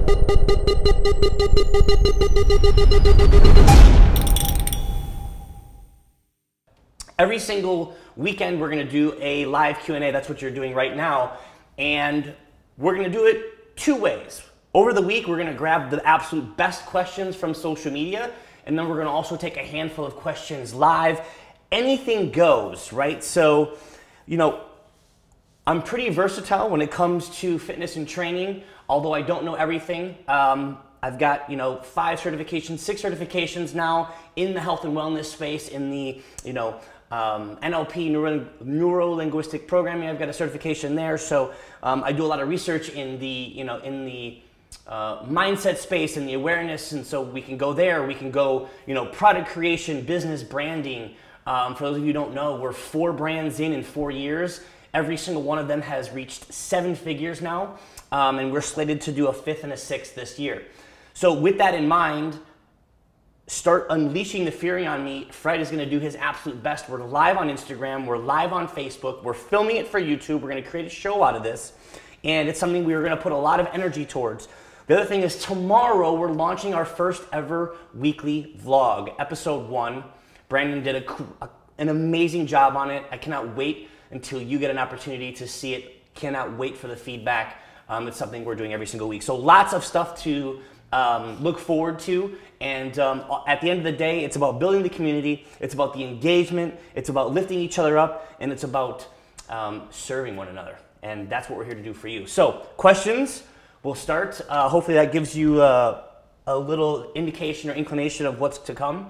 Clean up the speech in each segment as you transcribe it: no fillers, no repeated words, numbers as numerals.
Every single weekend, we're gonna do a live Q&A. That's what you're doing right now. And we're gonna do it two ways. Over the week, we're gonna grab the absolute best questions from social media, and then we're gonna also take a handful of questions live. Anything goes, right? So, you know, I'm pretty versatile when it comes to fitness and training, although I don't know everything. I've got, 5 certifications, 6 certifications now in the health and wellness space, in the, NLP, neuro-linguistic programming. I've got a certification there. So I do a lot of research in the, mindset space and the awareness. And so we can go there. We can go, product creation, business branding. For those of you who don't know, we're 4 brands in 4 years. Every single one of them has reached 7 figures now. And we're slated to do a 5th and a 6th this year. So with that in mind, start unleashing the fury on me. Fred is going to do his absolute best. We're live on Instagram. We're live on Facebook. We're filming it for YouTube. We're going to create a show out of this. And it's something we're going to put a lot of energy towards. The other thing is tomorrow we're launching our first ever weekly vlog, episode 1. Brandon did an amazing job on it. I cannot wait until you get an opportunity to see it. Cannot wait for the feedback. It's something we're doing every single week. So lots of stuff to look forward to, and at the end of the day, it's about building the community, it's about the engagement, it's about lifting each other up, and it's about serving one another, and that's what we're here to do for you. So questions, we'll start. Hopefully that gives you a little indication or inclination of what's to come.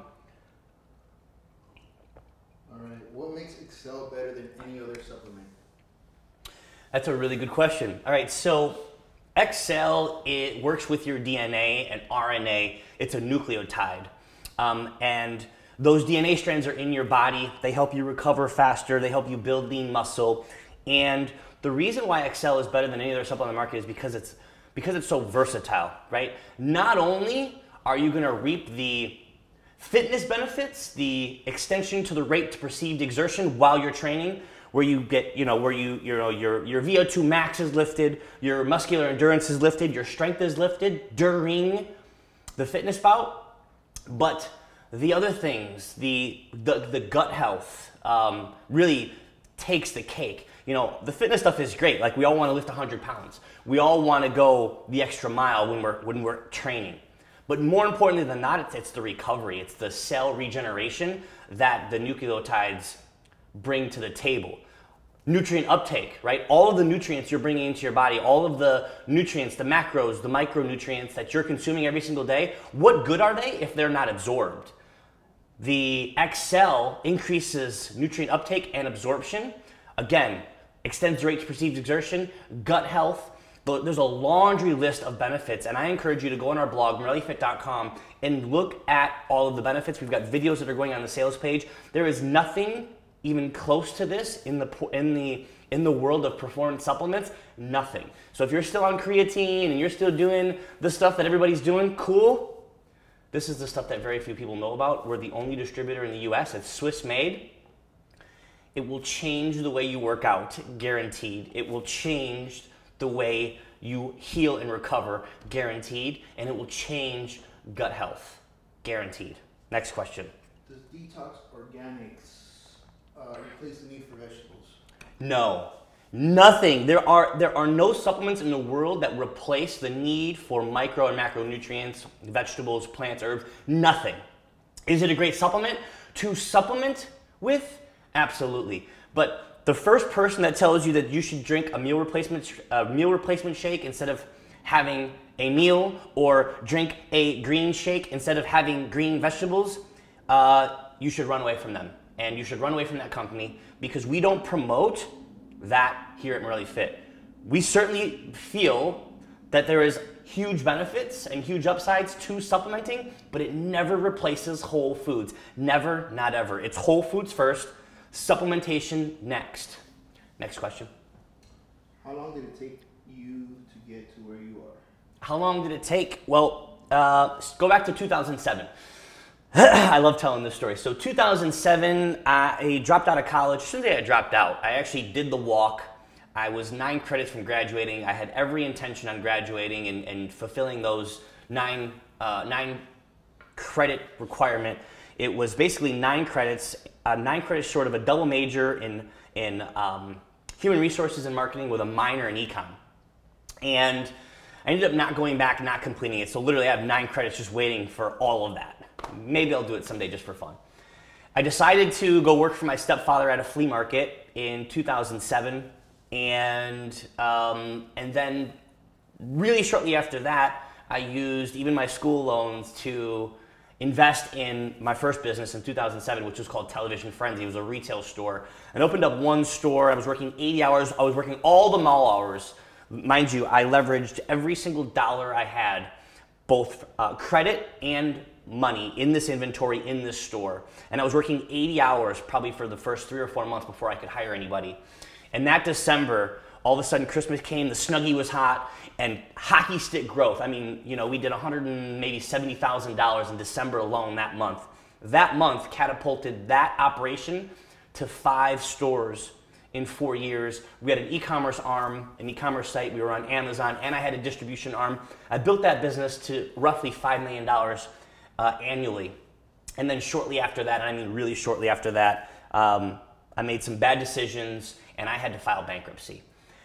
All right, what makes Excel better than any other supplement? That's a really good question. All right, so Excel, it works with your DNA and RNA. It's a nucleotide. And those DNA strands are in your body. They help you recover faster. They help you build lean muscle. And the reason why Excel is better than any other supplement on the market is because it's so versatile, right? Not only are you gonna reap the fitness benefits, the extension to the rate to perceived exertion while you're training, where you get, your VO2 max is lifted, your muscular endurance is lifted, your strength is lifted during the fitness bout. But the other things, the gut health really takes the cake. The fitness stuff is great. Like, we all want to lift 100 pounds. We all want to go the extra mile when we're training. But more importantly than that, it's the recovery. It's the cell regeneration that the nucleotides bring to the table. Nutrient uptake, right? All of the nutrients you're bringing into your body, all of the nutrients, the macros, the micronutrients that you're consuming every single day, what good are they if they're not absorbed? The Excel increases nutrient uptake and absorption. Again, extends the rate to perceived exertion, gut health. There's a laundry list of benefits, and I encourage you to go on our blog, MorelliFit.com, and look at all of the benefits. We've got videos that are going on the sales page. There is nothing even close to this in the world of performance supplements. Nothing. So if you're still on creatine and you're still doing the stuff that everybody's doing, cool. This is the stuff that very few people know about. We're the only distributor in the US. It's Swiss made. It will change the way you work out, guaranteed. It will change the way you heal and recover, guaranteed. And it will change gut health, guaranteed. Next question. Does Detox Organics replace the need for vegetables? No, nothing. There are no supplements in the world that replace the need for micro and macronutrients, vegetables, plants, herbs, nothing. Is it a great supplement to supplement with? Absolutely. But the first person that tells you that you should drink a meal replacement shake instead of having a meal, or drink a green shake instead of having green vegetables, you should run away from them. And you should run away from that company, because we don't promote that here at Morelli Fit. We certainly feel that there is huge benefits and huge upsides to supplementing, but it never replaces whole foods. Never, not ever. It's whole foods first, supplementation next. Next question. How long did it take you to get to where you are? How long did it take? Well, go back to 2007. I love telling this story. So 2007, I dropped out of college. As soon as I dropped out, I actually did the walk. I was 9 credits from graduating. I had every intention on graduating and fulfilling those 9 credit requirement. It was basically 9 credits short of a double major in human resources and marketing with a minor in econ. And I ended up not going back, not completing it. So literally I have 9 credits just waiting for all of that. Maybe I'll do it someday just for fun. I decided to go work for my stepfather at a flea market in 2007. And then really shortly after that, I used even my school loans to invest in my first business in 2007, which was called Television Frenzy. It was a retail store. I opened up one store. I was working 80 hours. I was working all the mall hours. Mind you, I leveraged every single dollar I had, both credit and money in this inventory, in this store. And I was working 80 hours probably for the first 3 or 4 months before I could hire anybody. And that December, all of a sudden Christmas came, the Snuggie was hot, and hockey stick growth. I mean, you know, we did $170,000 in December alone that month. That month catapulted that operation to 5 stores in 4 years. We had an e-commerce arm, an e-commerce site. We were on Amazon, and I had a distribution arm. I built that business to roughly $5 million annually. And then shortly after that, and I mean really shortly after that, I made some bad decisions, and I had to file bankruptcy.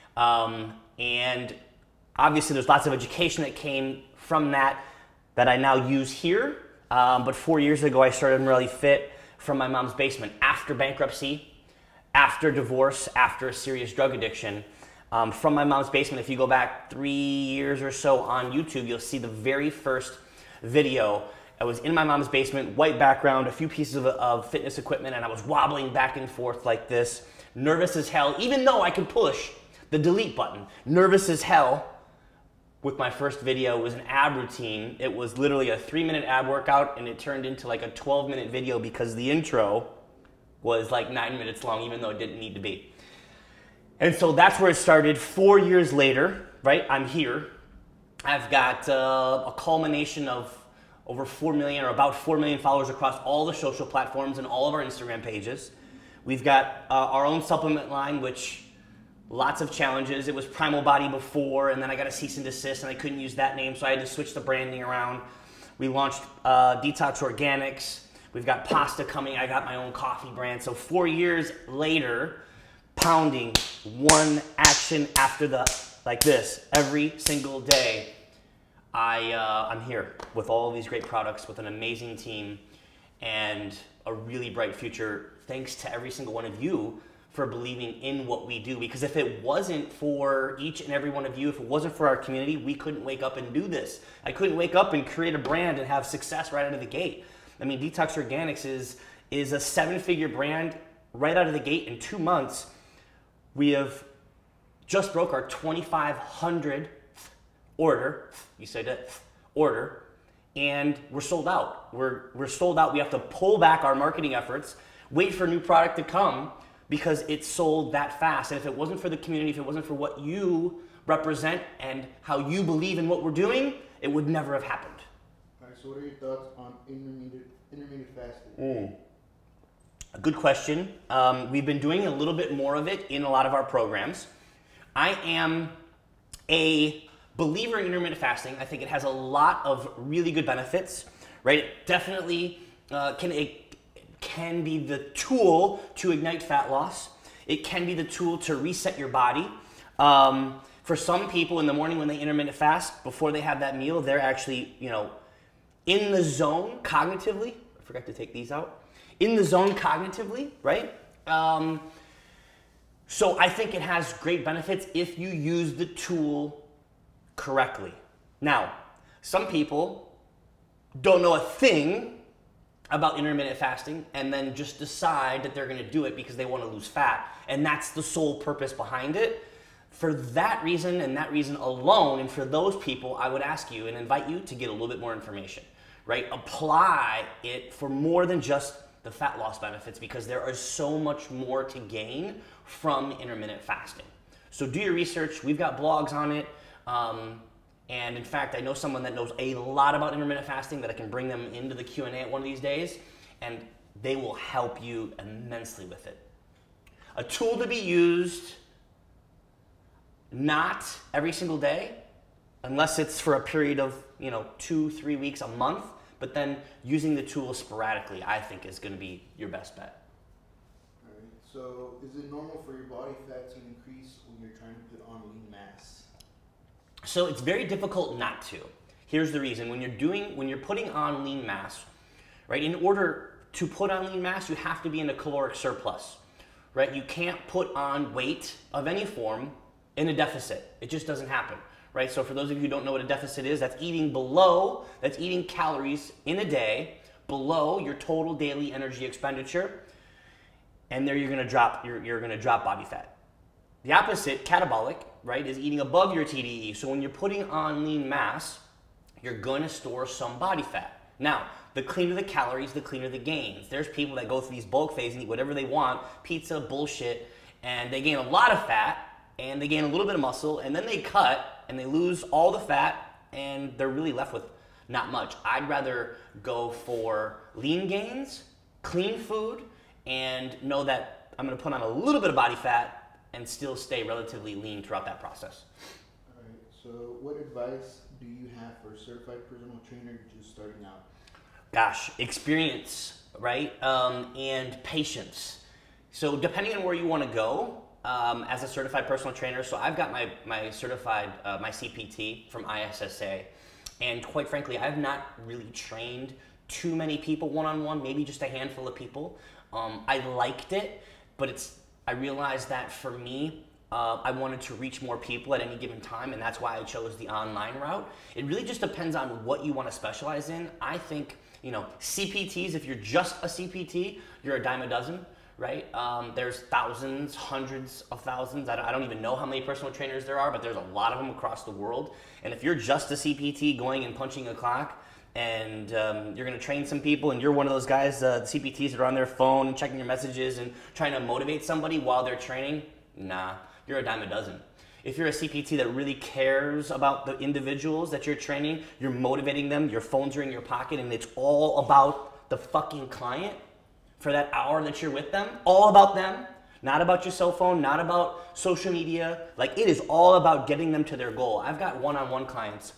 And obviously there's lots of education that came from that I now use here. But 4 years ago, I started Morelli Fit from my mom's basement after bankruptcy, after divorce, after a serious drug addiction. From my mom's basement, if you go back 3 years or so on YouTube, you'll see the very first video. I was in my mom's basement, white background, a few pieces of fitness equipment, and I was wobbling back and forth like this, nervous as hell, even though I could push the delete button. Nervous as hell. With my first video, it was an ab routine. It was literally a 3-minute ab workout, and it turned into like a 12-minute video because the intro was like 9 minutes long, even though it didn't need to be. And so that's where it started. 4 years later, right, I'm here. I've got a culmination of over 4 million or about 4 million followers across all the social platforms and all of our Instagram pages. We've got our own supplement line, which lots of challenges. It was Primal Body before, and then I got a cease and desist, and I couldn't use that name, so I had to switch the branding around. We launched Detox Organics. We've got pasta coming. I got my own coffee brand. So 4 years later, pounding one action after the, like this, every single day, I'm here with all of these great products, with an amazing team, and a really bright future. Thanks to every single one of you for believing in what we do. Because if it wasn't for each and every one of you, if it wasn't for our community, we couldn't wake up and do this. I couldn't wake up and create a brand and have success right out of the gate. I mean, Detox Organics is a 7-figure brand right out of the gate. In 2 months, we have just broke our 2,500th order. You said that, order. And we're sold out. We're sold out. We have to pull back our marketing efforts, wait for new product to come, because it's sold that fast. And if it wasn't for the community, if it wasn't for what you represent and how you believe in what we're doing, it would never have happened. All right, so what are your thoughts on intermittent fasting? A good question. We've been doing a little bit more of it in a lot of our programs. I am a believer in intermittent fasting. I think it has a lot of really good benefits, right? It definitely can be the tool to ignite fat loss. It can be the tool to reset your body. For some people in the morning when they intermittent fast, before they have that meal, they're actually, in the zone cognitively. I forgot to take these out. In the zone cognitively, right? So I think it has great benefits if you use the tool correctly. Now, some people don't know a thing about intermittent fasting and then just decide that they're going to do it because they want to lose fat, and that's the sole purpose behind it. For that reason and that reason alone, and for those people, I would ask you and invite you to get a little bit more information, right? Apply it for more than just the fat loss benefits, because there is so much more to gain from intermittent fasting. So do your research. We've got blogs on it. And in fact, I know someone that knows a lot about intermittent fasting that I can bring them into the Q&A at one of these days, and they will help you immensely with it. A tool to be used not every single day, unless it's for a period of 2-3 weeks, a month. But then using the tool sporadically, I think, is going to be your best bet. All right. So, is it normal for your body fat to increase when you're trying to put on lean mass? So it's very difficult not to. Here's the reason: when you're putting on lean mass, right? In order to put on lean mass, you have to be in a caloric surplus, right? You can't put on weight of any form in a deficit. It just doesn't happen. Right, so for those of you who don't know what a deficit is, that's eating calories in a day below your total daily energy expenditure, and there you're gonna drop body fat. The opposite, catabolic, right, is eating above your TDE. So when you're putting on lean mass, you're gonna store some body fat. Now, the cleaner the calories, the cleaner the gains. There's people that go through these bulk phases and eat whatever they want, pizza, bullshit, and they gain a lot of fat, and they gain a little bit of muscle, and then they cut, and they lose all the fat, and they're really left with not much. I'd rather go for lean gains, clean food, and know that I'm gonna put on a little bit of body fat and still stay relatively lean throughout that process. All right, so what advice do you have for a certified personal trainer just starting out? Gosh, experience, right? And patience. So depending on where you wanna go, as a certified personal trainer, so I've got my certified, my CPT from ISSA, and quite frankly, I've not really trained too many people one-on-one, maybe just a handful of people. I liked it, but I realized that for me, I wanted to reach more people at any given time, and that's why I chose the online route. It really just depends on what you want to specialize in. I think, CPTs, if you're just a CPT, you're a dime a dozen. Right? There's thousands, hundreds of thousands. I don't even know how many personal trainers there are, but there's a lot of them across the world. And if you're just a CPT going and punching a clock, and you're going to train some people, and you're one of those guys, the CPTs that are on their phone and checking your messages and trying to motivate somebody while they're training, nah, you're a dime a dozen. If you're a CPT that really cares about the individuals that you're training, you're motivating them, your phones are in your pocket, and it's all about the fucking client, for that hour that you're with them, all about them, not about your cell phone, not about social media. Like, it is all about getting them to their goal. I've got one-on-one clients.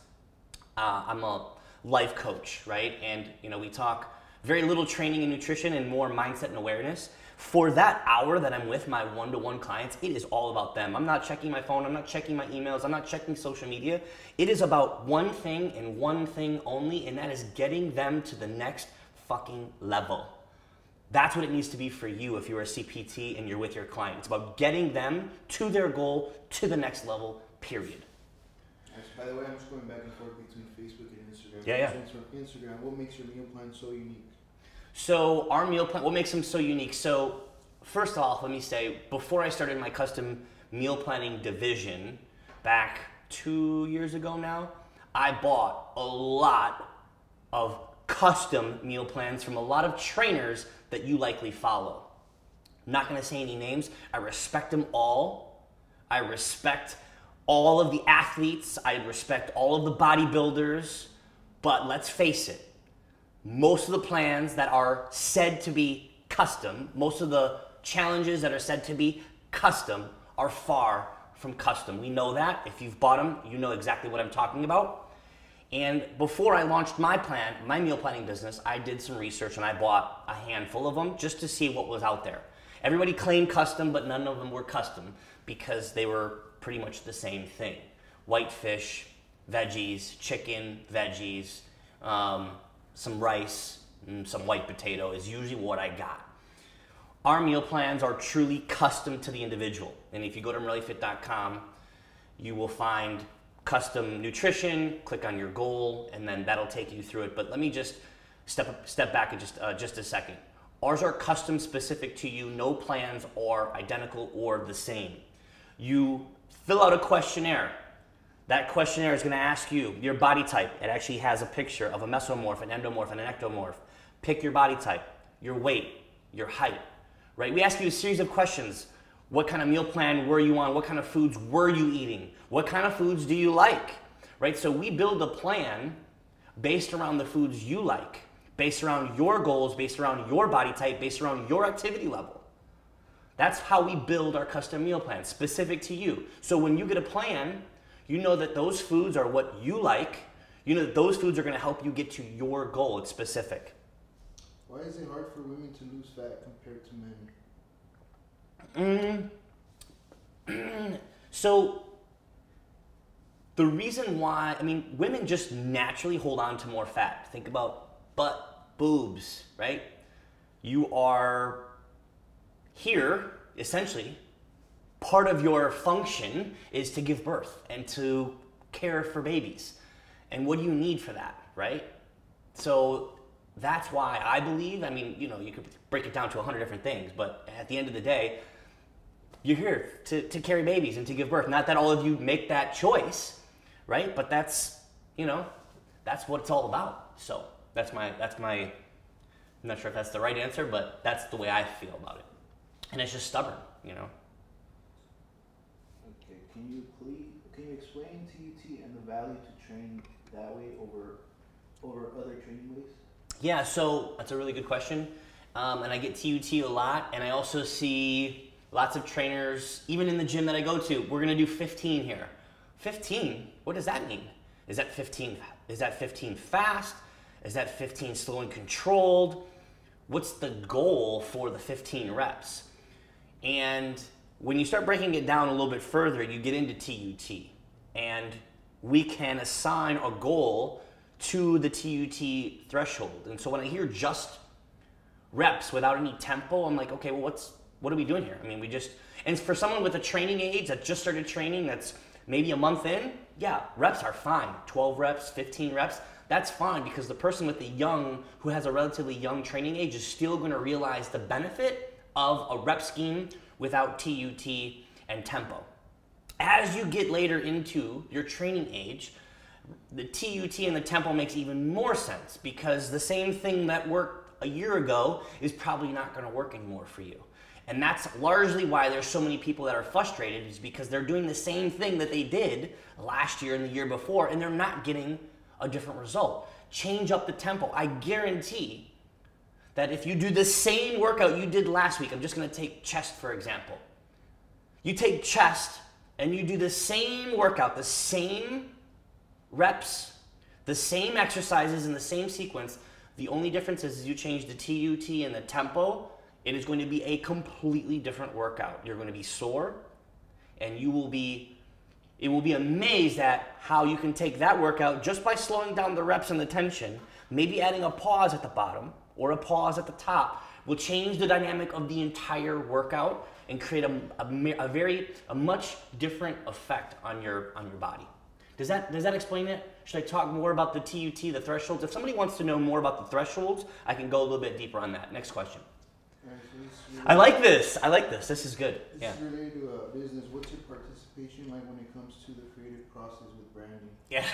I'm a life coach, right? And, we talk very little training and nutrition and more mindset and awareness. For that hour that I'm with my one-to-one clients, it is all about them. I'm not checking my phone. I'm not checking my emails. I'm not checking social media. It is about one thing and one thing only, and that is getting them to the next fucking level. That's what it needs to be for you if you're a CPT and you're with your client. It's about getting them to their goal, to the next level, period. By the way, I'm just going back and forth between Facebook and Instagram. Yeah. Instagram, what makes your meal plan so unique? So our meal plan, what makes them so unique? So first off, let me say, before I started my custom meal planning division back 2 years ago now, I bought a lot of custom meal plans from a lot of trainers that you likely follow. I'm not going to say any names. I respect them all. I respect all of the athletes. I respect all of the bodybuilders. But let's face it, most of the plans that are said to be custom, most of the challenges that are said to be custom are far from custom. We know that. If you've bought them, you know exactly what I'm talking about. And before I launched my plan, my meal planning business, I did some research and I bought a handful of them just to see what was out there. Everybody claimed custom, but none of them were custom because they were pretty much the same thing. White fish, veggies, chicken, veggies, some rice, and some white potato is usually what I got. Our meal plans are truly custom to the individual. And if you go to MorelliFit.com, you will find custom nutrition, click on your goal, and then that'll take you through it. But let me just step back in just a second. Ours are custom specific to you. No plans are identical or the same. You fill out a questionnaire. That questionnaire is going to ask you your body type. It actually has a picture of a mesomorph, an endomorph, and an ectomorph. Pick your body type, your weight, your height, right? We ask you a series of questions. What kind of meal plan were you on? What kind of foods were you eating? What kind of foods do you like? Right? So we build a plan based around the foods you like, based around your goals, based around your body type, based around your activity level. That's how we build our custom meal plan, specific to you. So when you get a plan, you know that those foods are what you like. You know that those foods are going to help you get to your goal. It's specific. Why is it hard for women to lose fat compared to men? So the reason why, women just naturally hold on to more fat. Think about butt, boobs, right? You are here, essentially, part of your function is to give birth and to care for babies. And what do you need for that, right? So that's why I believe, you could break it down to 100 different things, but at the end of the day, you're here to carry babies and to give birth. Not that all of you make that choice, right? But that's what it's all about. So that's my, I'm not sure if that's the right answer, but that's the way I feel about it. And it's just stubborn, Okay, can you explain TUT and the value to train that way over other training ways? Yeah, so that's a really good question. And I get TUT a lot, and I also see lots of trainers, even in the gym that I go to, we're gonna do 15 here. 15, what does that mean? Is that 15 fast? Is that 15 slow and controlled? What's the goal for the 15 reps? And when you start breaking it down a little bit further, you get into TUT. And we can assign a goal to the TUT threshold. And so when I hear just reps without any tempo, I'm like, okay, well, what are we doing here? And for someone with a training age that just started training that's maybe a month in, yeah, reps are fine. 12 reps, 15 reps, that's fine, because the person who has a relatively young training age is still gonna realize the benefit of a rep scheme without TUT and tempo. As you get later into your training age, the TUT and the tempo makes even more sense, because the same thing that worked a year ago is probably not gonna work anymore for you. And that's largely why there's so many people that are frustrated, is because they're doing the same thing that they did last year and the year before, and they're not getting a different result. Change up the tempo. I guarantee that if you do the same workout you did last week, I'm just gonna take chest for example. You take chest and you do the same workout, the same reps, the same exercises in the same sequence. The only difference is you change the TUT and the tempo. It is going to be a completely different workout. You're going to be sore, and it will be amazed at how you can take that workout just by slowing down the reps and the tension, maybe adding a pause at the bottom or a pause at the top, will change the dynamic of the entire workout and create a much different effect on your body. Does that explain it? Should I talk more about the TUT, the thresholds? If somebody wants to know more about the thresholds, I can go a little bit deeper on that. Next question. I like this. This is good. This is related to business. What's your participation like when it comes to the creative process with branding? Yeah.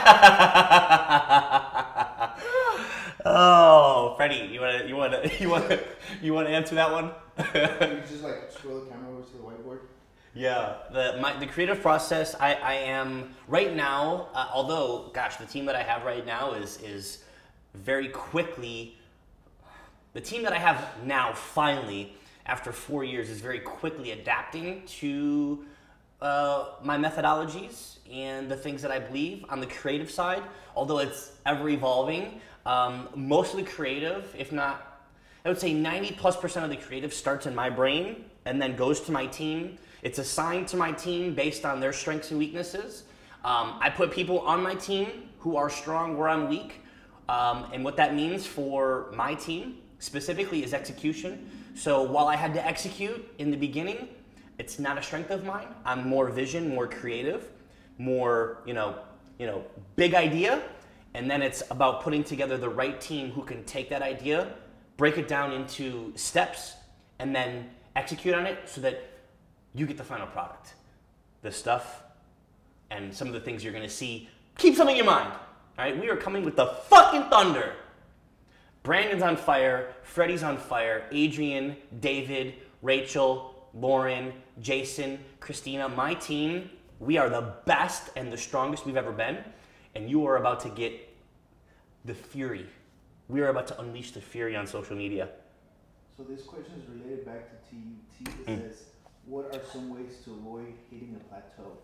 Oh, Freddie, you want to answer that one? You just like scroll the camera over to the whiteboard. Yeah, the creative process. I am right now. Although, gosh, the team that I have right now is very quickly. The team that I have now, finally, after 4 years, is very quickly adapting to my methodologies and the things that I believe on the creative side. Although it's ever evolving, mostly creative, if not, I would say 90+% of the creative starts in my brain and then goes to my team. It's assigned to my team based on their strengths and weaknesses. I put people on my team who are strong where I'm weak. And what that means for my team specifically is execution. So while I had to execute in the beginning, it's not a strength of mine. I'm more vision, more creative, more, big idea. And then it's about putting together the right team who can take that idea, break it down into steps, and then execute on it so that you get the final product. The stuff and some of the things you're gonna see, keep something in mind. All right, we are coming with the fucking thunder. Brandon's on fire, Freddie's on fire, Adrian, David, Rachel, Lauren, Jason, Christina, my team, we are the best and the strongest we've ever been, and you are about to get the fury. We are about to unleash the fury on social media. So this question is related back to TUT. It says, what are some ways to avoid hitting a plateau?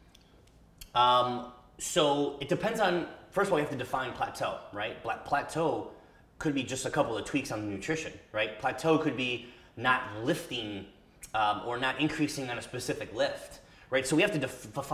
So it depends on, first of all, you have to define plateau, right? Plateau could be just a couple of tweaks on the nutrition, right? Plateau could be not lifting or not increasing on a specific lift, right? So we have to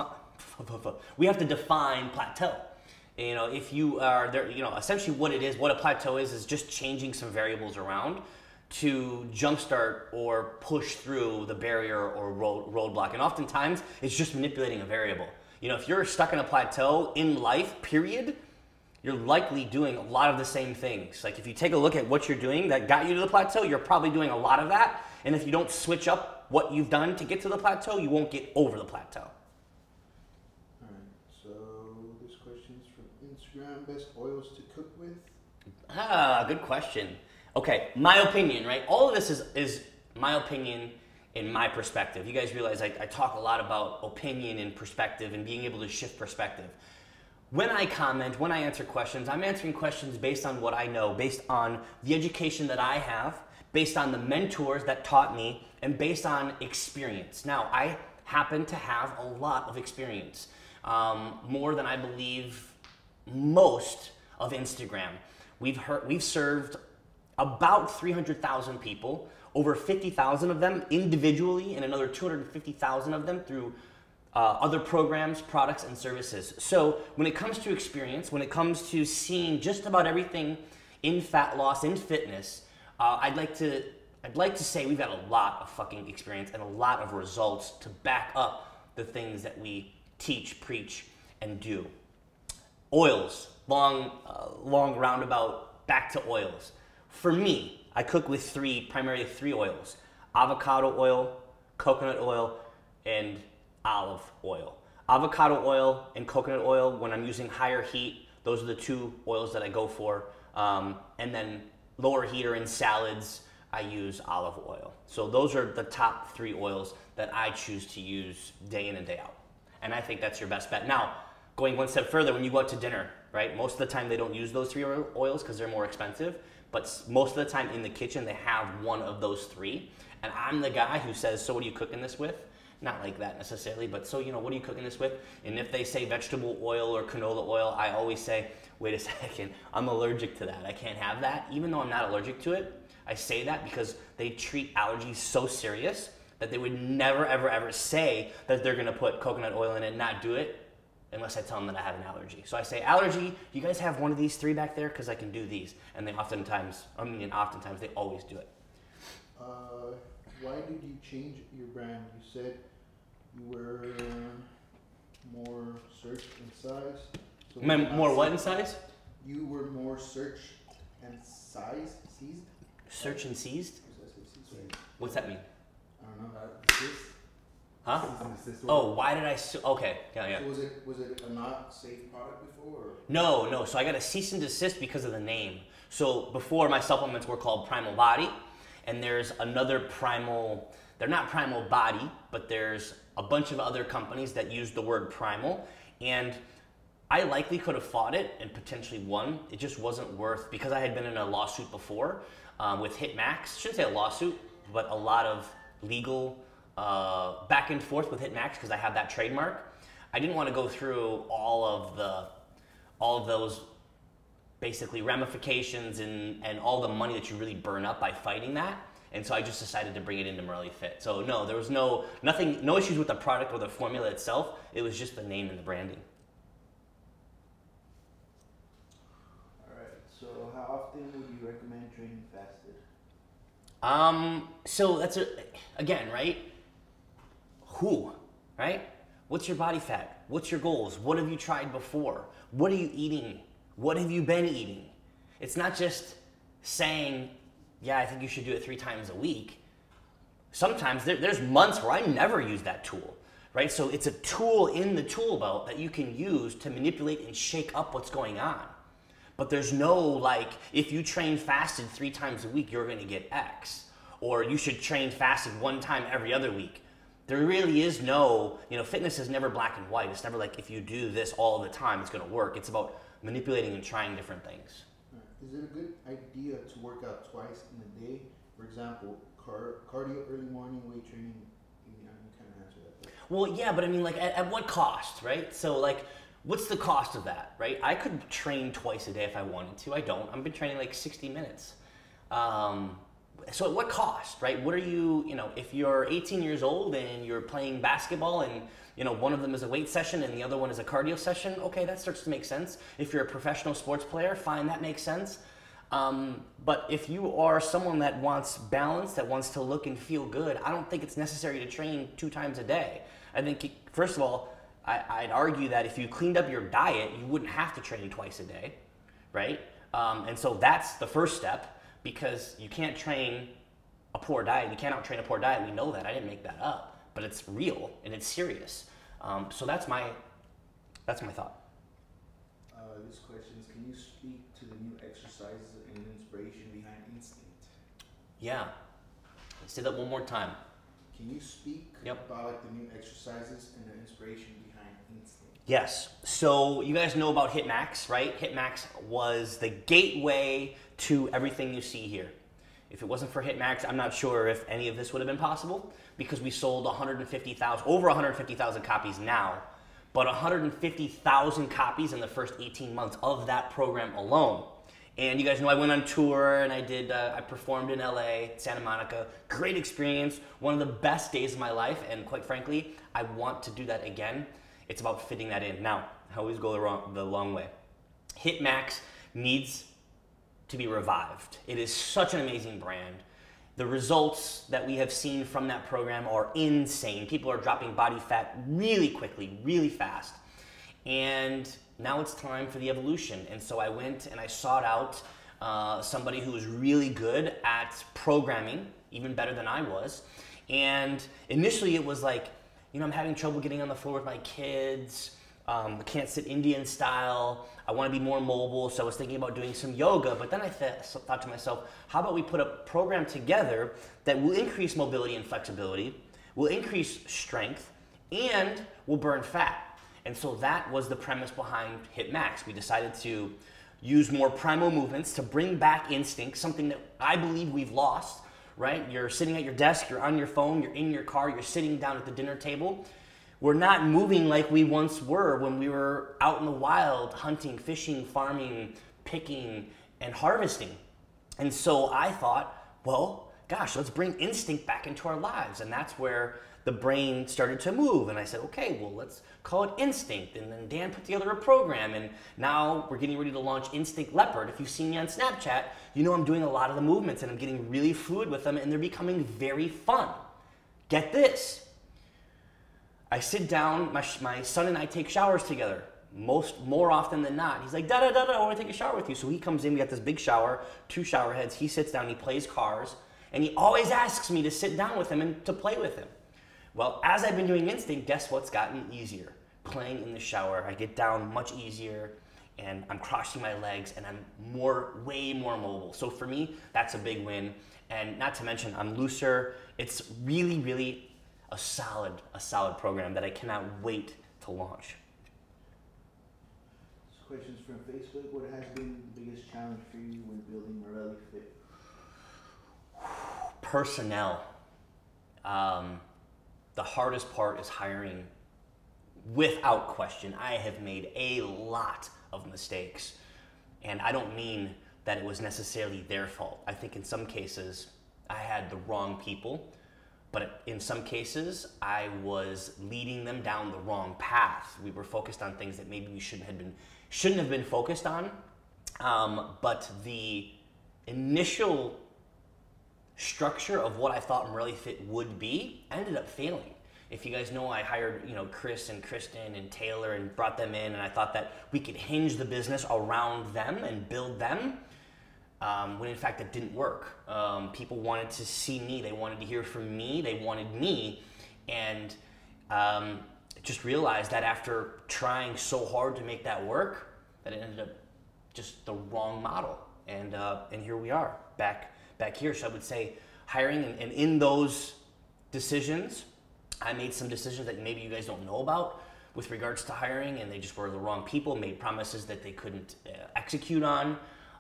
define plateau. You know, if you are there, you know, essentially what it is, what a plateau is just changing some variables around to jumpstart or push through the barrier or roadblock. And oftentimes it's just manipulating a variable. You know, if you're stuck in a plateau in life, period, you're likely doing a lot of the same things. Like if you take a look at what you're doing that got you to the plateau, you're probably doing a lot of that. And if you don't switch up what you've done to get to the plateau, you won't get over the plateau. All right, so this question is from Instagram. Best oils to cook with? Ah, good question. Okay, my opinion, right? All of this is my opinion in my perspective. You guys realize I talk a lot about opinion and perspective and being able to shift perspective. When I comment, when I answer questions, I'm answering questions based on what I know, based on the education that I have, based on the mentors that taught me, and based on experience. Now, I happen to have a lot of experience, more than I believe most of Instagram. We've served about 300,000 people, over 50,000 of them individually, and another 250,000 of them through other programs, products, and services. So when it comes to experience, when it comes to seeing just about everything in fat loss, in fitness, I'd like to say we've got a lot of fucking experience and a lot of results to back up the things that we teach, preach, and do. Oils, long roundabout, back to oils. For me, I cook with primarily three oils: avocado oil, coconut oil, and olive oil. Avocado oil and coconut oil, when I'm using higher heat, those are the two oils that I go for. And then lower heat or in salads, I use olive oil. So those are the top three oils that I choose to use day in and day out. And I think that's your best bet. Now, going one step further, when you go out to dinner, right? Most of the time they don't use those three oils because they're more expensive. But most of the time in the kitchen, they have one of those three. And I'm the guy who says, so what are you cooking this with? Not like that necessarily, but so, you know, what are you cooking this with? And if they say vegetable oil or canola oil, I always say, wait a second, I'm allergic to that. I can't have that. Even though I'm not allergic to it, I say that because they treat allergies so serious that they would never, ever, ever say that they're gonna put coconut oil in it and not do it unless I tell them that I have an allergy. So I say, allergy, you guys have one of these three back there? Because I can do these. And they oftentimes, they always do it. Why did you change your brand? You said you were more search and size. So More what in size? You were more search and size, seized? Search and seized? Sorry. What's that mean? I don't know. Huh? Oh, why did I okay, yeah. So was it a not safe product before? Or? No. So I got a cease and desist because of the name. So before, my supplements were called Primal Body, and there's another Primal, they're not Primal Body, but there's a bunch of other companies that use the word primal, and I likely could have fought it and potentially won. It just wasn't worth, because I had been in a lawsuit before with Hitmax. Shouldn't say a lawsuit, but a lot of legal back and forth with Hitmax because I have that trademark. I didn't want to go through all of those basically ramifications and all the money that you really burn up by fighting that. And so I just decided to bring it into Morelli Fit. So no, there was no issues with the product or the formula itself. It was just the name and the branding. All right. So how often would you recommend training fasted? So that's again, right? Who, right? What's your body fat? What's your goals? What have you tried before? What are you eating? What have you been eating? It's not just saying, yeah, I think you should do it 3 times a week. Sometimes there's months where I never use that tool, right? So it's a tool in the tool belt that you can use to manipulate and shake up what's going on. But there's no like, if you train fasted 3 times a week, you're gonna get X. Or you should train fasted 1 time every other week. There really is no, fitness is never black and white. It's never like if you do this all the time, it's gonna work. It's about manipulating and trying different things. Is it a good idea to work out twice in a day For example, cardio, early morning, weight training. You kind of answer that. Well, yeah, but I mean, like, at what cost, right? So, like, what's the cost of that, right? I could train twice a day if I wanted to. I don't. I've been training like 60 minutes. So at what cost, right? What are you, if you're 18 years old and you're playing basketball and, one of them is a weight session and the other one is a cardio session, okay, that starts to make sense. If you're a professional sports player, fine, that makes sense. But if you are someone that wants balance, that wants to look and feel good, I don't think it's necessary to train 2 times a day. I think, first of all, I'd argue that if you cleaned up your diet, you wouldn't have to train twice a day, right? And so that's the first step, because you can't train a poor diet. You can't out-train a poor diet. We know that. I didn't make that up, but it's real and it's serious. So that's my thought. This question is: can you speak to the new exercises and inspiration behind Instinct? Yeah. Say that one more time. Can you speak about like the new exercises and the inspiration behind Instinct? Yes. So you guys know about HitMax, right? HitMax was the gateway to everything you see here. If it wasn't for HitMax, I'm not sure if any of this would have been possible, because we sold over 150,000 copies now, but 150,000 copies in the first 18 months of that program alone. And you guys know I went on tour and I performed in LA, Santa Monica. Great experience, one of the best days of my life, and quite frankly, I want to do that again. It's about fitting that in. Now, I always go the long way. HitMax needs to be revived. It is such an amazing brand. The results that we have seen from that program are insane. People are dropping body fat really quickly, really fast. And now it's time for the evolution. And so I went and I sought out somebody who was really good at programming, even better than I was. And initially it was like, I'm having trouble getting on the floor with my kids. I can't sit Indian style. I want to be more mobile, so I was thinking about doing some yoga, but then I thought to myself, how about we put a program together that will increase mobility and flexibility, will increase strength, and will burn fat. And so that was the premise behind HitMax. We decided to use more primal movements to bring back instinct, something that I believe we've lost, right? You're sitting at your desk, you're on your phone, you're in your car, you're sitting down at the dinner table. We're not moving like we once were when we were out in the wild, hunting, fishing, farming, picking, and harvesting. And so I thought, well, gosh, let's bring instinct back into our lives. And that's where the brain started to move. And I said, okay, well, let's call it Instinct. And then Dan put together a program. And now we're getting ready to launch Instinct Leopard. If you've seen me on Snapchat, you know I'm doing a lot of the movements and I'm getting really fluid with them and they're becoming very fun. Get this. I sit down, my son and I take showers together, more often than not. He's like, I want to take a shower with you. So he comes in, we got this big shower, 2 shower heads. He sits down, he plays cars, and he always asks me to sit down with him and to play with him. Well, as I've been doing Instinct, guess what's gotten easier? Playing in the shower. I get down much easier, and I'm crossing my legs, and I'm way more mobile. So for me, that's a big win. And not to mention, I'm looser. It's really, really a solid program that I cannot wait to launch. This question's from Facebook. What has been the biggest challenge for you when building Morelli Fit? Personnel. The hardest part is hiring. Without question, I have made a lot of mistakes. And I don't mean that it was necessarily their fault. I think in some cases, I had the wrong people. But in some cases, I was leading them down the wrong path. We were focused on things that maybe we shouldn't have been focused on. But the initial structure of what I thought Morelli Fit would be ended up failing. If you guys know, I hired Chris and Kristen and Taylor and brought them in, and I thought that we could hinge the business around them and build them. When in fact it didn't work. People wanted to see me, they wanted to hear from me, they wanted me, and just realized that after trying so hard to make that work, that it ended up just the wrong model. And here we are, back here. So I would say hiring, and in those decisions, I made some decisions that maybe you guys don't know about with regards to hiring, and they just were the wrong people, made promises that they couldn't execute on.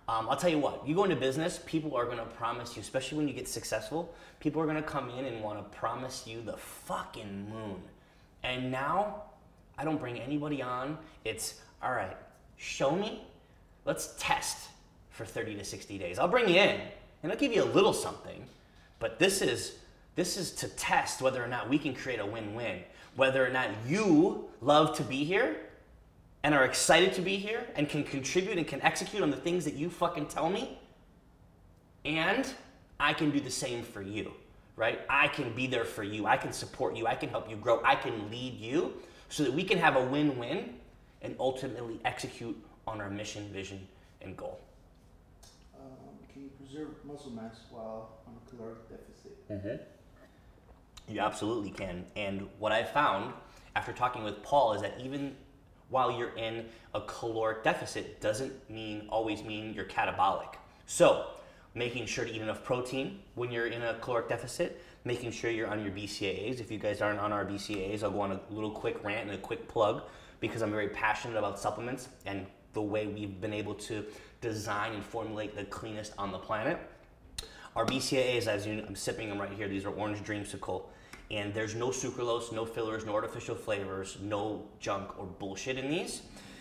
I'll tell you what, you go into business, people are going to promise you, especially when you get successful, people are going to come in and want to promise you the fucking moon. And now, I don't bring anybody on. It's, all right, show me. Let's test for 30 to 60 days. I'll bring you in, and I'll give you a little something. But this is to test whether or not we can create a win-win. Whether or not you love to be here and are excited to be here and can contribute and can execute on the things that you fucking tell me. And I can do the same for you, right? I can be there for you. I can support you. I can help you grow. I can lead you so that we can have a win-win and ultimately execute on our mission, vision, and goal. Can you preserve muscle mass while on a caloric deficit? You absolutely can. And what I found after talking with Paul is that even while you're in a caloric deficit doesn't always mean you're catabolic. So making sure to eat enough protein when you're in a caloric deficit, making sure you're on your BCAAs. If you guys aren't on our BCAAs, I'll go on a little quick rant and a quick plug because I'm very passionate about supplements and the way we've been able to design and formulate the cleanest on the planet. Our BCAAs, as you know, I'm sipping them right here. These are Orange Dreamsicle. And there's no sucralose, no fillers, no artificial flavors, no junk or bullshit in these.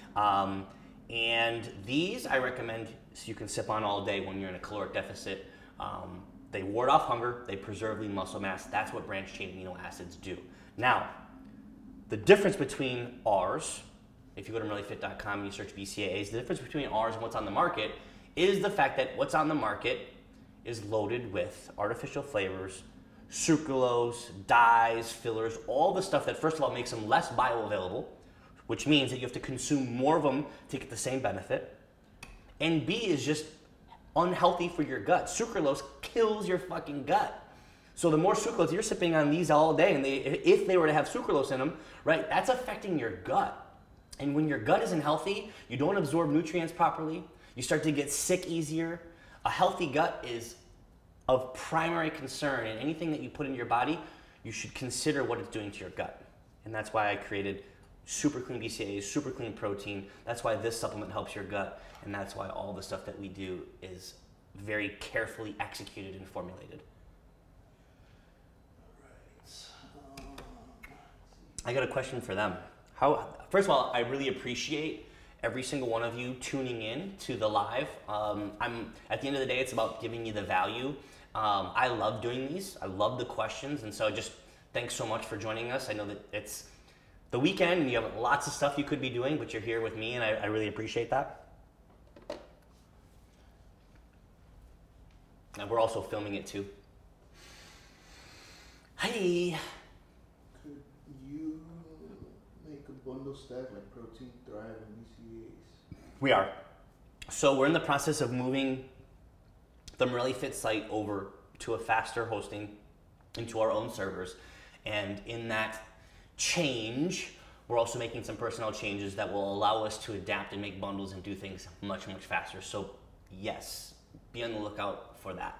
And these I recommend so you can sip on all day when you're in a caloric deficit. They ward off hunger, they preserve lean muscle mass. That's what branched chain amino acids do. Now, the difference between ours, if you go to MurrayFit.com and you search BCAAs, the difference between ours and what's on the market is the fact that what's on the market is loaded with artificial flavors, sucralose, dyes, fillers, all the stuff that first of all makes them less bioavailable, which means that you have to consume more of them to get the same benefit. And B is just unhealthy for your gut. Sucralose kills your fucking gut. So the more sucralose, you're sipping on these all day, and if they were to have sucralose in them, right, that's affecting your gut. And when your gut isn't healthy, you don't absorb nutrients properly, you start to get sick easier. A healthy gut is of primary concern, and anything that you put into your body, you should consider what it's doing to your gut. And that's why I created super clean BCAAs, super clean protein. That's why this supplement helps your gut, and that's why all the stuff that we do is very carefully executed and formulated. I got a question for them. First of all, I really appreciate every single one of you tuning in to the live. At the end of the day, it's about giving you the value. I love doing these. I love the questions, and so just thanks so much for joining us. I know that it's the weekend and you have lots of stuff you could be doing, but you're here with me, and I really appreciate that. And we're also filming it too. Hey. Could you make a bundle stack like Protein, Thrive, and BCAAs? We are. So we're in the process of moving the MurrayFit site over to a faster hosting into our own servers. And in that change, we're also making some personnel changes that will allow us to adapt and make bundles and do things much, much faster. So yes, be on the lookout for that.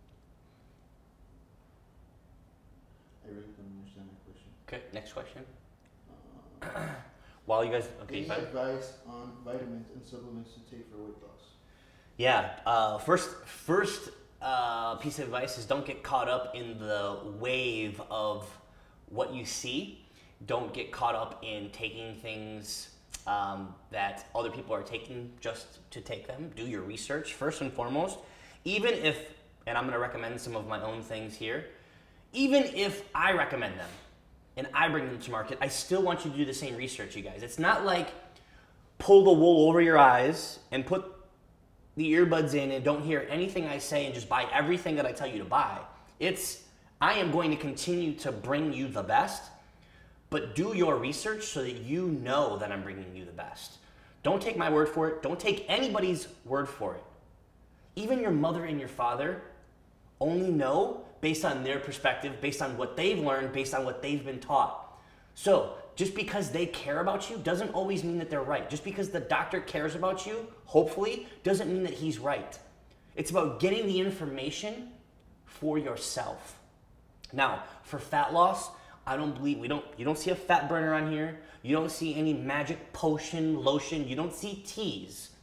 I really don't understand that question. Okay, next question. While you guys, okay, Any fine. advice on vitamins and supplements to take for weight loss? Yeah, first piece of advice is don't get caught up in the wave of what you see. Don't get caught up in taking things that other people are taking just to take them. Do your research first and foremost. Even if, and I'm going to recommend some of my own things here, even if I recommend them and I bring them to market, I still want you to do the same research, you guys. It's not like pull the wool over your eyes and put the earbuds in and don't hear anything I say and just buy everything that I tell you to buy. It's, I am going to continue to bring you the best, but do your research so that you know that I'm bringing you the best. Don't take my word for it. Don't take anybody's word for it. Even your mother and your father only know based on their perspective, based on what they've learned, based on what they've been taught. So just because they care about you doesn't always mean that they're right. Just because the doctor cares about you, hopefully, doesn't mean that he's right. It's about getting the information for yourself. Now, for fat loss, I don't believe, you don't see a fat burner on here. You don't see any magic potion, lotion. You don't see teas.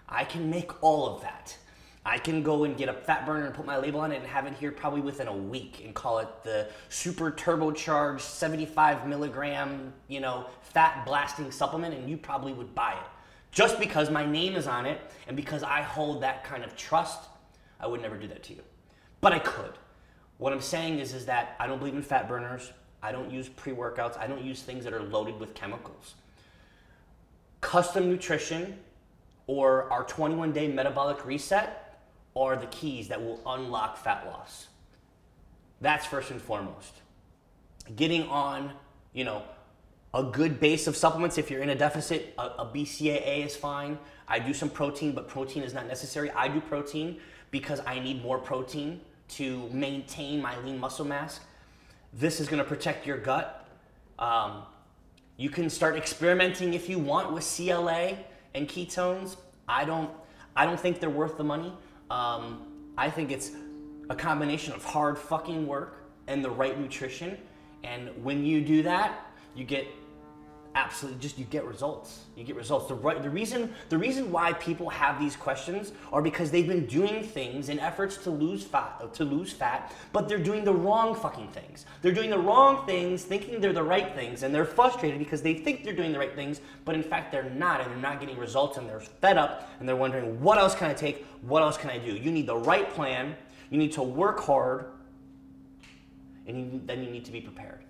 I can make all of that. I can go and get a fat burner and put my label on it and have it here probably within a week and call it the super turbocharged 75 milligram, fat blasting supplement, and you probably would buy it. Just because my name is on it and because I hold that kind of trust, I would never do that to you. But I could. What I'm saying is that I don't believe in fat burners. I don't use pre-workouts. I don't use things that are loaded with chemicals. Custom nutrition or our 21-day metabolic reset are the keys that will unlock fat loss. That's first and foremost. Getting on, a good base of supplements. If you're in a deficit, a BCAA is fine. I do some protein, but protein is not necessary. I do protein because I need more protein to maintain my lean muscle mass. This is gonna protect your gut. You can start experimenting if you want with CLA and ketones. I don't think they're worth the money. I think it's a combination of hard fucking work and the right nutrition. And when you do that, you get you get results. You get results. The reason why people have these questions are because they've been doing things in efforts to lose fat, but they're doing the wrong fucking things. They're doing the wrong things, thinking they're the right things, and they're frustrated because they think they're doing the right things, but in fact they're not, and they're not getting results, and they're fed up, and they're wondering, what else can I take? What else can I do? You need the right plan. You need to work hard, and then you need to be prepared.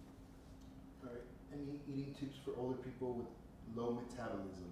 Any eating tips for older people with low metabolism?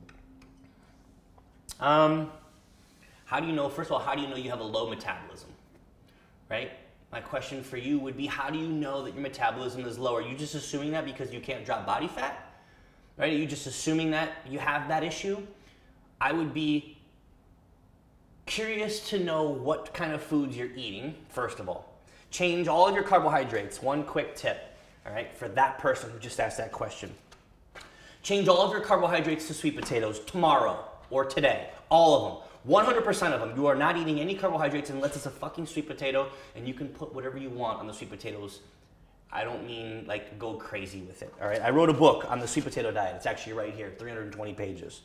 How do you know, first of all, how do you know you have a low metabolism, right? My question for you would be, how do you know that your metabolism is low? Are you just assuming that because you can't drop body fat, right? Are you just assuming that you have that issue? I would be curious to know what kind of foods you're eating, first of all. Change all of your carbohydrates. One quick tip. All right, for that person who just asked that question. Change all of your carbohydrates to sweet potatoes tomorrow or today. All of them. 100% of them. You are not eating any carbohydrates unless it's a fucking sweet potato, and you can put whatever you want on the sweet potatoes. I don't mean like go crazy with it. All right, I wrote a book on the sweet potato diet. It's actually right here, 320 pages.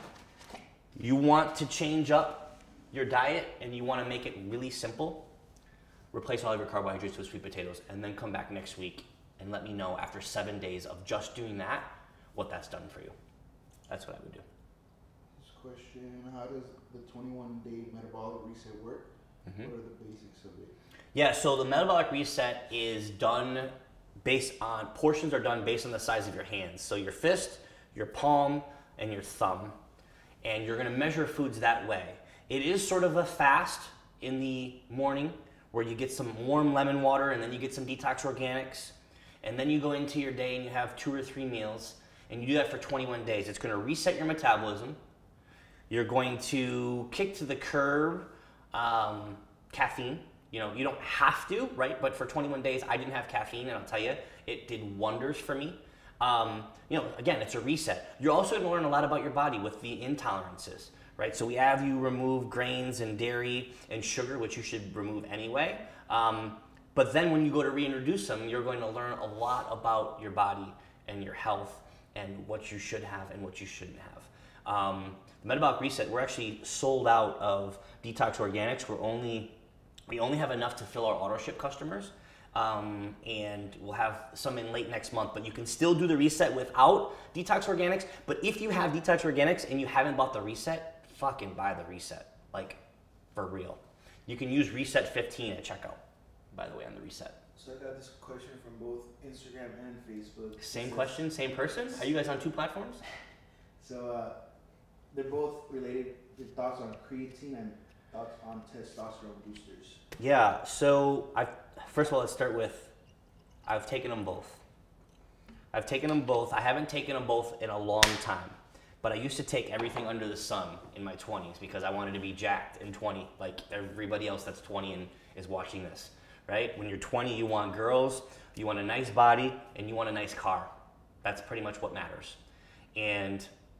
You want to change up your diet and you want to make it really simple, replace all of your carbohydrates with sweet potatoes, and then come back next week and let me know after 7 days of just doing that, what that's done for you. That's what I would do. This question, how does the 21-day metabolic reset work? What are the basics of it? Yeah, so the metabolic reset is done portions are done based on the size of your hands. So your fist, your palm, and your thumb. And you're gonna measure foods that way. It is sort of a fast in the morning where you get some warm lemon water and then you get some detox organics. And then you go into your day and you have 2 or 3 meals, and you do that for 21 days. It's going to reset your metabolism. You're going to kick to the curb caffeine. You don't have to, right? But for 21 days, I didn't have caffeine, and I'll tell you, it did wonders for me. Again, it's a reset. You're also going to learn a lot about your body with the intolerances, right? So we have you remove grains and dairy and sugar, which you should remove anyway. But then when you go to reintroduce them, you're going to learn a lot about your body and your health and what you should have and what you shouldn't have. The metabolic reset, we're actually sold out of detox organics. We only have enough to fill our auto ship customers, and we'll have some in late next month. But you can still do the reset without detox organics. But if you have detox organics and you haven't bought the reset, fucking buy the reset, like for real. You can use Reset 15 at checkout, by the way, on the reset. So I got this question from both Instagram and Facebook. Same question, same person? Are you guys on 2 platforms? So they're both related. Your thoughts on creatine and thoughts on testosterone boosters. Yeah, so first of all, let's start with, I've taken them both. I haven't taken them both in a long time, but I used to take everything under the sun in my 20s because I wanted to be jacked in 20, like everybody else that's 20 and is watching this. Right? When you're 20, you want girls, you want a nice body, and you want a nice car. That's pretty much what matters. And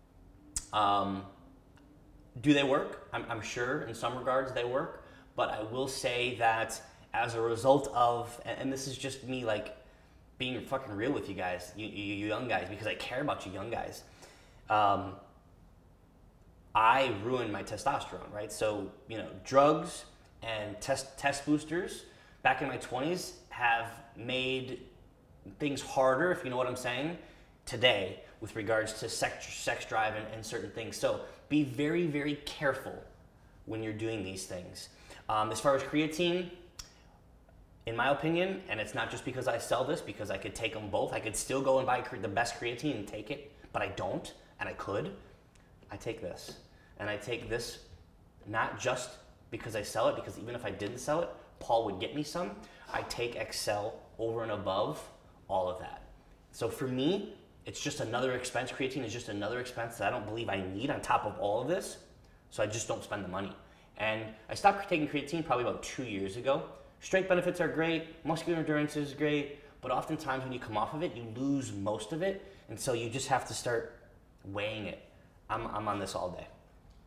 do they work? I'm sure in some regards they work, but I will say that as a result of, and this is just me like being fucking real with you guys, you young guys, because I care about you young guys. I ruined my testosterone, right? So, you know, drugs and test boosters back in my 20s have made things harder, if you know what I'm saying, today with regards to sex drive and certain things. So be very, very careful when you're doing these things. As far as creatine, in my opinion, and it's not just because I sell this, because I could take them both. I could still go and buy the best creatine and take it, but I don't, and I could. I take this. And I take this not just because I sell it, because even if I didn't sell it, Paul would get me some. I take Excel over and above all of that. So for me, it's just another expense. Creatine is just another expense that I don't believe I need on top of all of this. So I just don't spend the money. And I stopped taking creatine probably about 2 years ago. Strength benefits are great, muscular endurance is great, but oftentimes when you come off of it, you lose most of it, and so you just have to start weighing it. I'm on this all day.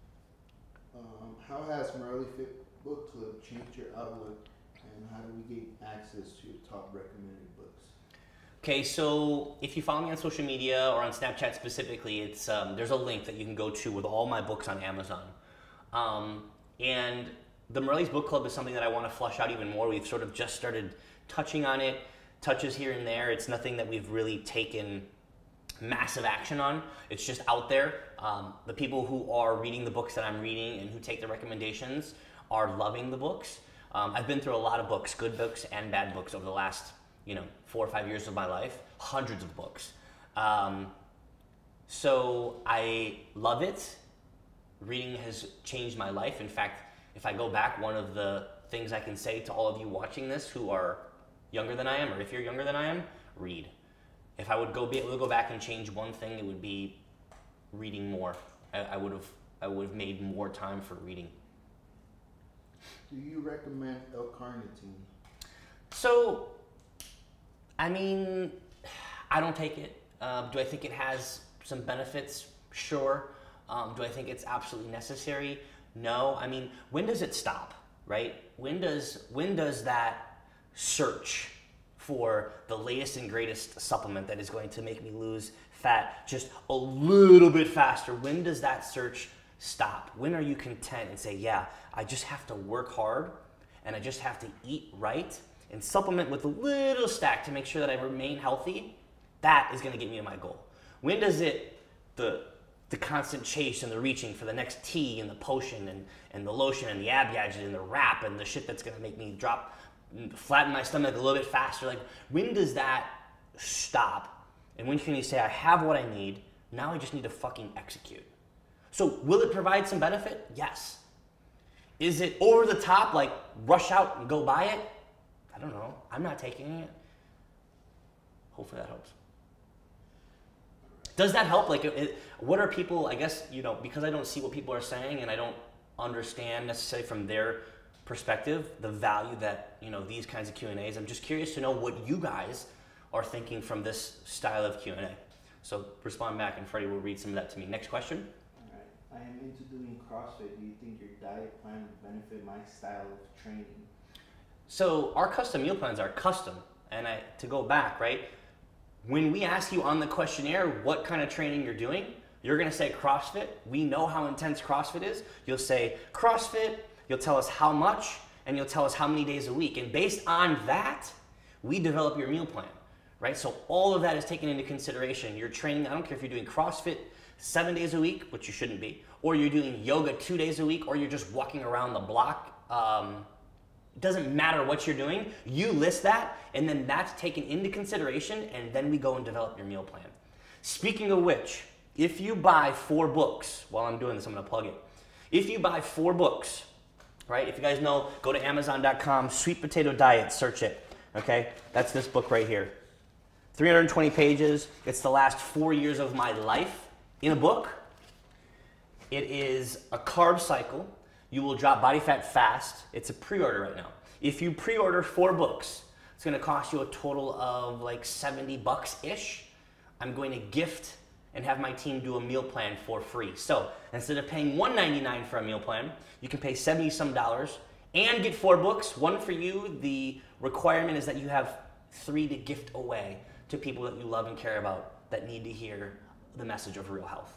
How has Morelli Fit Book Club changed your outlook, and how do we get access to your top recommended books? Okay, so if you follow me on social media or on Snapchat specifically, it's there's a link that you can go to with all my books on Amazon. And the Morelli's Book Club is something that I want to flush out even more. We've sort of just started touching on it, touches here and there. It's nothing that we've really taken massive action on. It's just out there. The people who are reading the books that I'm reading and who take the recommendations are loving the books. I've been through a lot of books, good books and bad books over the last 4 or 5 years of my life, hundreds of books. So I love it. Reading has changed my life. In fact, if I go back, one of the things I can say to all of you watching this who are younger than I am, or if you're younger than I am, read. If I would be able to go back and change one thing, it would be reading more. I would have made more time for reading. Do you recommend L-carnitine? So, I mean, I don't take it. Do I think it has some benefits? Sure. Do I think it's absolutely necessary? No. I mean, when does it stop, right? When does that search for the latest and greatest supplement that is going to make me lose fat just a little bit faster, when does that search stop? When are you content and say, yeah, I just have to work hard and I just have to eat right and supplement with a little stack to make sure that I remain healthy? That is going to get me to my goal. When does it, the constant chase and the reaching for the next tea and the potion and the lotion and the ab gadget and the wrap and the shit that's going to make me flatten my stomach a little bit faster, like when does that stop? And when can you say, I have what I need, now I just need to fucking execute? So will it provide some benefit? Yes. Is it over the top, like rush out and go buy it? I don't know. I'm not taking it. Hopefully that helps. Does that help? Like, what are people, I guess, because I don't see what people are saying and I don't understand necessarily from their perspective the value that, these kinds of Q&As, I'm just curious to know what you guys are thinking from this style of Q&A. So respond back and Freddie will read some of that to me. Next question. All right. I am into doing CrossFit. Do you think your diet plan would benefit my style of training? So our custom meal plans are custom. And to go back, right? When we ask you on the questionnaire what kind of training you're doing, you're going to say CrossFit. We know how intense CrossFit is. You'll say CrossFit, you'll tell us how much, and you'll tell us how many days a week. And based on that, we develop your meal plan, right? So all of that is taken into consideration. You're training, I don't care if you're doing CrossFit 7 days a week, which you shouldn't be, or you're doing yoga 2 days a week, or you're just walking around the block. It doesn't matter what you're doing. You list that, and then that's taken into consideration, and then we go and develop your meal plan. Speaking of which, if you buy 4 books, while I'm doing this, I'm going to plug it. If you buy 4 books, right? If you guys know, go to Amazon.com, Sweet Potato Diet, search it, okay? That's this book right here. 320 pages. It's the last 4 years of my life in a book. It is a carb cycle. You will drop body fat fast. It's a pre-order right now. If you pre-order 4 books, it's going to cost you a total of like $70-ish. I'm going to gift and have my team do a meal plan for free. So instead of paying $199 for a meal plan, you can pay $70-some and get 4 books. 1 for you. The requirement is that you have 3 to gift away to people that you love and care about that need to hear the message of real health.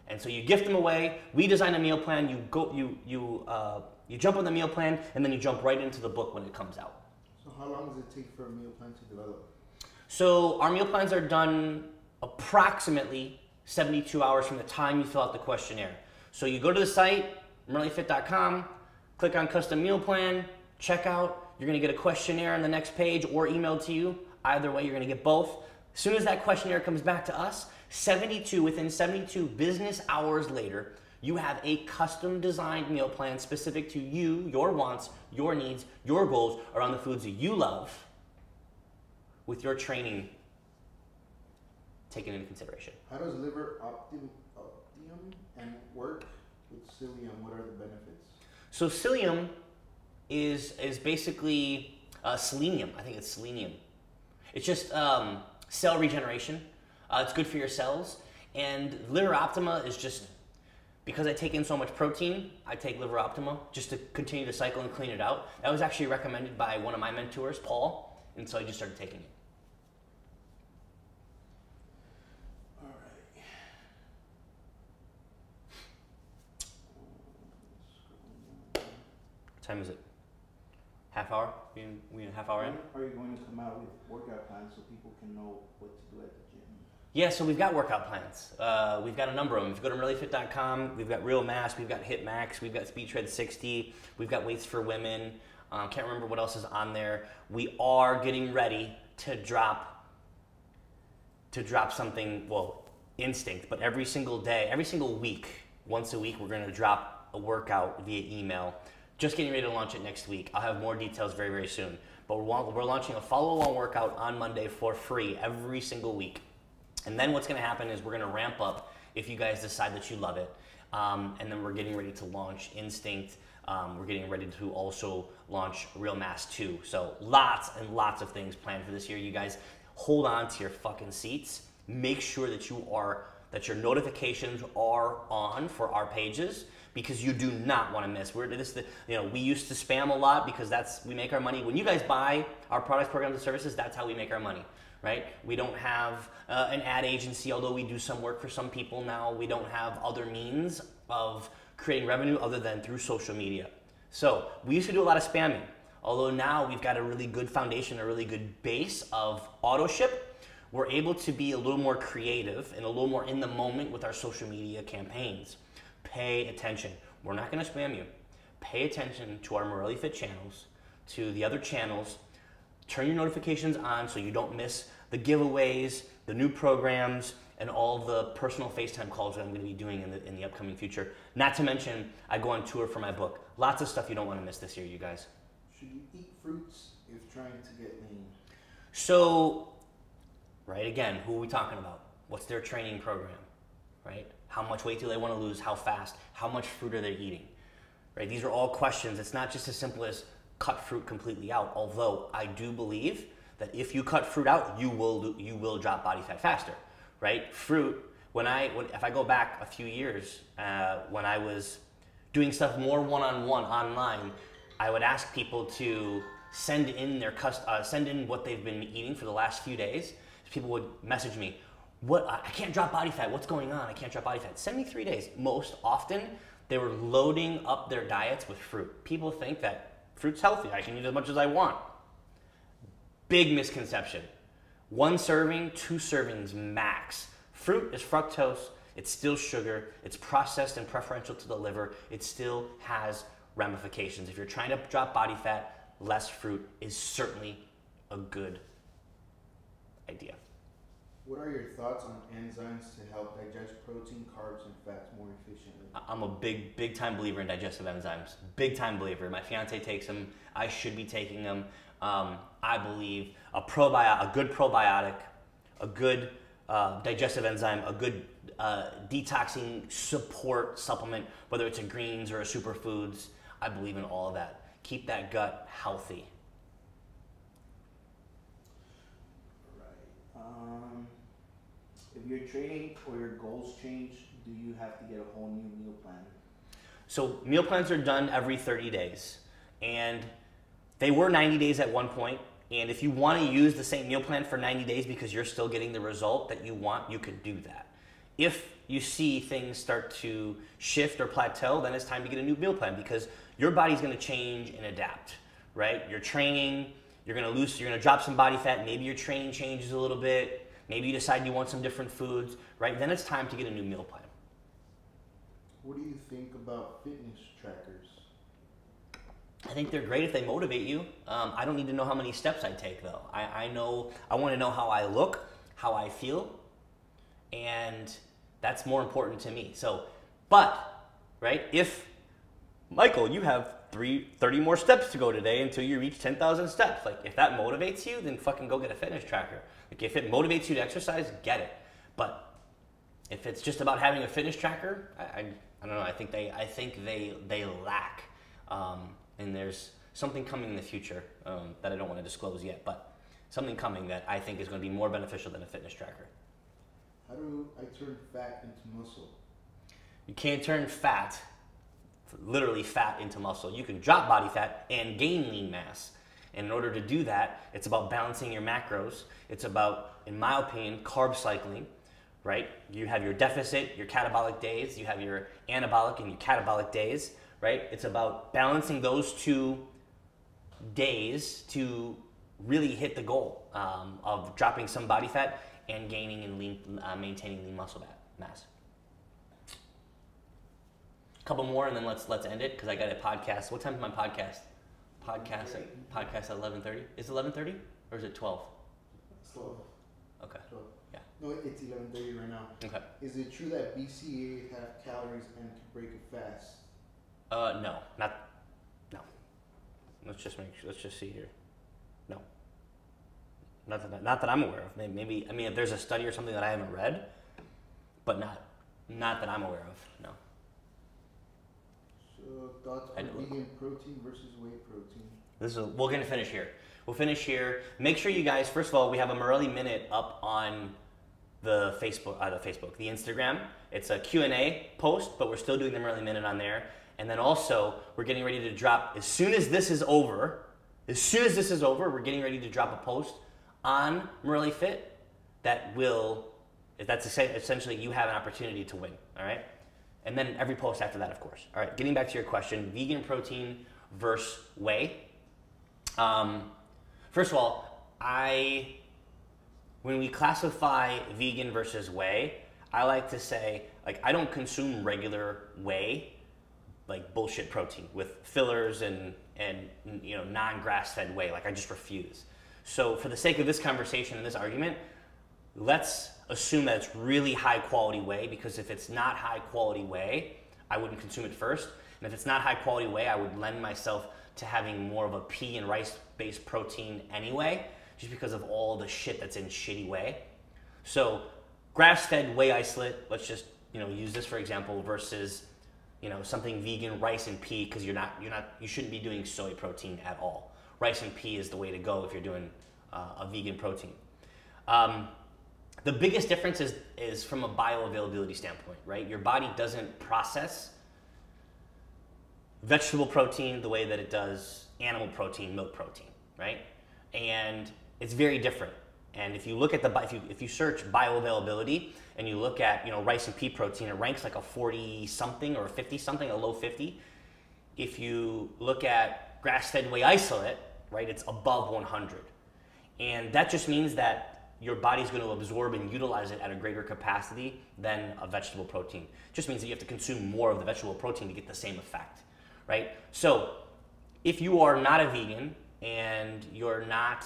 And so you gift them away. We design a meal plan. You jump on the meal plan, and then you jump right into the book when it comes out. So how long does it take for a meal plan to develop? So our meal plans are done approximately 72 hours from the time you fill out the questionnaire. So you go to the site, MorelliFit.com, click on custom meal plan, check out. You're gonna get a questionnaire on the next page or emailed to you. Either way, you're gonna get both. As soon as that questionnaire comes back to us, within 72 business hours later, you have a custom designed meal plan specific to you, your wants, your needs, your goals around the foods that you love, with your training taken into consideration. How does liver optimum and work with psyllium? What are the benefits? So psyllium is basically selenium. I think it's selenium. It's just cell regeneration. It's good for your cells. And Liver Optima is just, because I take in so much protein, I take Liver Optima just to continue to cycle and clean it out. That was actually recommended by one of my mentors, Paul, and so I just started taking it. All right. What time is it? Half hour? We in a half hour in? When are you going to come out with workout plans so people can know what to do at the gym? Yeah, so we've got workout plans. We've got a number of them. If you go to MorelliFit.com, we've got Real Mass, we've got Hit Max, we've got Speed Tread 60, we've got weights for women. Can't remember what else is on there. We are getting ready to drop something, well, Instinct, but every single day, every single week, once a week, we're gonna drop a workout via email. Just getting ready to launch it next week. I'll have more details very, very soon. But we're launching a follow-along workout on Monday for free every single week. And then what's gonna happen is we're gonna ramp up if you guys decide that you love it. And then we're getting ready to launch Instinct. We're getting ready to also launch Real Mass 2. So lots and lots of things planned for this year. You guys hold on to your fucking seats. Make sure that that your notifications are on for our pages, because you do not want to miss. We used to spam a lot because we make our money. When you guys buy our products, programs, and services, that's how we make our money, right? We don't have an ad agency, although we do some work for some people now. We don't have other means of creating revenue other than through social media. So we used to do a lot of spamming, although now we've got a really good foundation, a really good base of auto ship. We're able to be a little more creative and a little more in the moment with our social media campaigns. Pay attention. We're not going to spam you. Pay attention to our Morelli Fit channels, to the other channels. Turn your notifications on so you don't miss the giveaways, the new programs, and all the personal FaceTime calls that I'm going to be doing in the upcoming future. Not to mention, I go on tour for my book. Lots of stuff you don't want to miss this year, you guys. Should you eat fruits if trying to get lean? So, right, again, who are we talking about? What's their training program, right? How much weight do they want to lose? How fast? How much fruit are they eating? Right? These are all questions. It's not just as simple as cut fruit completely out. Although I do believe that if you cut fruit out, you will drop body fat faster, right? Fruit. If I go back a few years, when I was doing stuff more one-on-one online, I would ask people to send in what they've been eating for the last few days. People would message me, I can't drop body fat. What's going on? I can't drop body fat. Send me 3 days. Most often, they were loading up their diets with fruit. People think that fruit's healthy. I can eat as much as I want. Big misconception. 1 serving, 2 servings max. Fruit is fructose. It's still sugar. It's processed and preferential to the liver. It still has ramifications. If you're trying to drop body fat, less fruit is certainly a good idea. What are your thoughts on enzymes to help digest protein, carbs, and fats more efficiently? I'm a big time believer in digestive enzymes. Big time believer. My fiance takes them. I should be taking them. I believe a good probiotic, a good digestive enzyme, a good detoxing support supplement, whether it's a greens or a superfoods. I believe in all of that. Keep that gut healthy. If your training or your goals change, do you have to get a whole new meal plan? So meal plans are done every 30 days. And they were 90 days at one point. And if you want to use the same meal plan for 90 days because you're still getting the result that you want, you could do that. If you see things start to shift or plateau, then it's time to get a new meal plan because your body's going to change and adapt, right? You're training, you're going to drop some body fat, maybe your training changes a little bit, maybe you decide you want some different foods, right? Then it's time to get a new meal plan. What do you think about fitness trackers? I think they're great if they motivate you. I don't need to know how many steps I take though. I want to know how I look, how I feel, and that's more important to me. So, but, right, if, Michael, you have 30 more steps to go today until you reach 10,000 steps. Like, if that motivates you, then fucking go get a fitness tracker. Like, if it motivates you to exercise, get it. But if it's just about having a fitness tracker, I don't know. I think they lack. And there's something coming in the future that I don't want to disclose yet, but something coming that I think is going to be more beneficial than a fitness tracker. How do I turn fat into muscle? You can't turn fat, literally fat, into muscle. You can drop body fat and gain lean mass. And in order to do that, it's about balancing your macros. It's about, in my opinion, carb cycling, right? You have your deficit, your catabolic days. You have your anabolic and your catabolic days, right? It's about balancing those 2 days to really hit the goal of dropping some body fat and gaining and maintaining lean muscle mass. A couple more and then let's end it because I got a podcast. What time is my podcast? Podcast at 11:30. Is it 11:30 or is it 12? It's 12. Okay. 12. Yeah. No, it's 11:30 right now. Okay. Is it true that BCAAs have calories and can break a fast? No. Let's just see here. No. Not that I'm aware of. Maybe, I mean, if there's a study or something that I haven't read, but not that I'm aware of. No. So thoughts on vegan protein versus whey protein? We're gonna finish here. We'll finish here. Make sure you guys, first of all, we have a Morelli Minute up on the the Instagram. It's a Q&A post, but we're still doing the Morelli Minute on there. And then also, we're getting ready to drop, as soon as this is over, we're getting ready to drop a post on Morelli Fit that's essentially you have an opportunity to win, all right? And then every post after that, of course. All right, getting back to your question, vegan protein versus whey. First of all, when we classify vegan versus whey, I like to say, like, I don't consume regular whey, like bullshit protein with fillers and you know, non-grass-fed whey. Like, I just refuse. So for the sake of this conversation and this argument, let's assume that it's really high quality whey, because if it's not high quality whey, I wouldn't consume it first. And if it's not high quality whey, I would lend myself to having more of a pea and rice based protein anyway, just because of all the shit that's in shitty whey. So grass-fed whey isolate, let's just, you know, use this for example, versus, you know, something vegan, rice and pea, because you shouldn't be doing soy protein at all. Rice and pea is the way to go if you're doing a vegan protein. The biggest difference is from a bioavailability standpoint, right? Your body doesn't process vegetable protein the way that it does animal protein, milk protein, right? And it's very different. And if you look at if you search bioavailability and you look at, you know, rice and pea protein, it ranks like a 40 something or 50 something, a low 50. If you look at grass-fed whey isolate, right, it's above 100. And that just means that your body's going to absorb and utilize it at a greater capacity than a vegetable protein. It just means that you have to consume more of the vegetable protein to get the same effect, right? So if you are not a vegan and you're not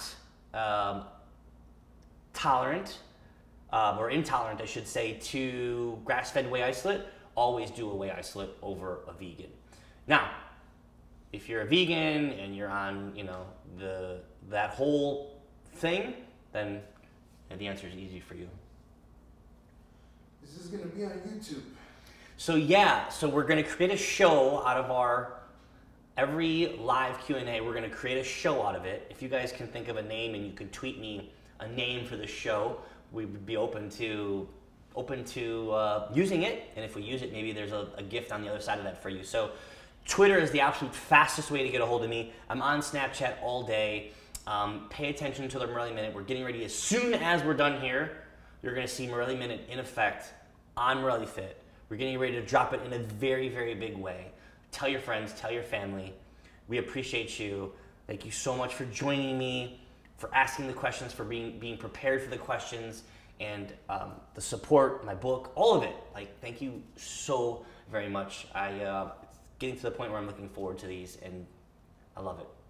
tolerant or intolerant, I should say, to grass-fed whey isolate, always do a whey isolate over a vegan. Now, if you're a vegan and you're on, you know, that whole thing, then the answer is easy for you. This is going to be on YouTube. So yeah, so we're going to create a show out of every live Q&A, we're going to create a show out of it. If you guys can think of a name and you can tweet me a name for the show, we would be open to using it. And if we use it, maybe there's a gift on the other side of that for you. So Twitter is the absolute fastest way to get a hold of me. I'm on Snapchat all day. Pay attention to the Morelli Minute. We're getting ready. As soon as we're done here, you're going to see Morelli Minute in effect on Morelli Fit. We're getting ready to drop it in a very, very big way. Tell your friends, tell your family. We appreciate you. Thank you so much for joining me, for asking the questions, for being prepared for the questions, and the support, my book, all of it. Like, thank you so very much. It's getting to the point where I'm looking forward to these, and I love it.